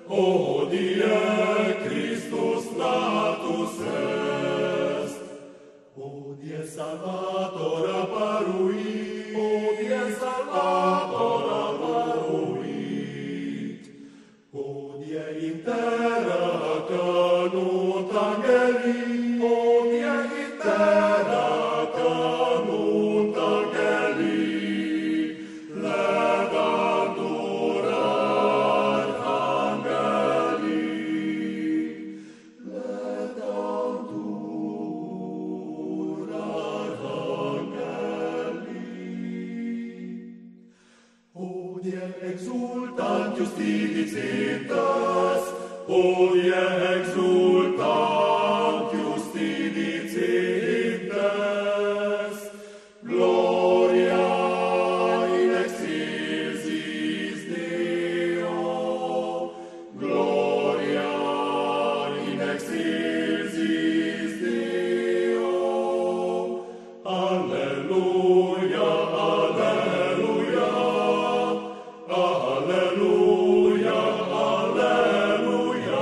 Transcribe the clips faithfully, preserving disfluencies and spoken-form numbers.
Hodie Christus natus est. Hodie Salvator apparuit. Hodie Salvator apparuit. Hodie in terra canunt angeli. Hodie in terra canunt angeli. Legantur archangeli. Legantur archangeli. Hodie exultant justititas. Hodie exultant justititas. Gloria in excelsis Deo. Gloria in excelsis Deo. Alleluia, alleluia. Alleluia, alleluia.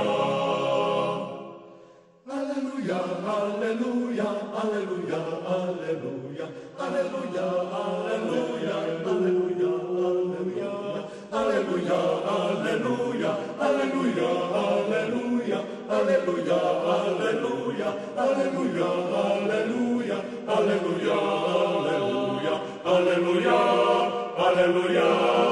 Alleluia, alleluia, alleluia, alleluia, alleluia, alleluia, alleluia, alleluia, alleluia, alleluia, alleluia, alleluia, alleluia, alleluia, alleluia, Alleluia, alleluia, alleluia, alleluia.